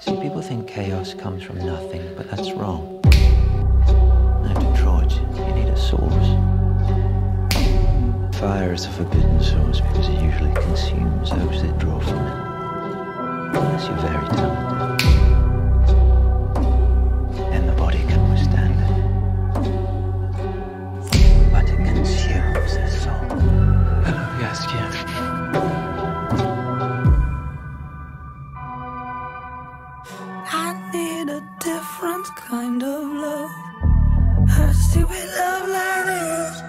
See, people think chaos comes from nothing, but that's wrong. Now to draw it, you need a source. Fire is a forbidden source because it usually consumes those that draw from it. Unless you're very talented. Then the body can withstand it. But it consumes the soul. Hello, jaskier. I need a different kind of love. Hurts to be loved like this.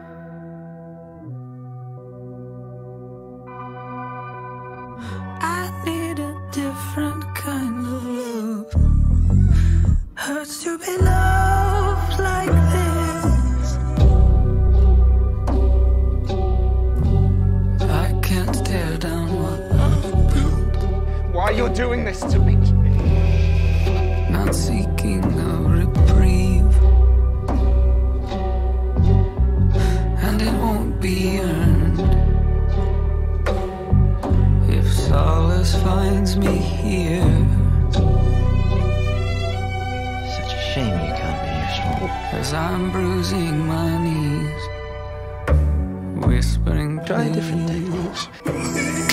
I need a different kind of love. Hurts to be loved like this. I can't tear down what I've built. Why you're doing this to me? Not seeking a reprieve, and it won't be earned. If solace finds me here, Such a shame you can't be useful. as I'm bruising my knees, whispering Try a different please. technique.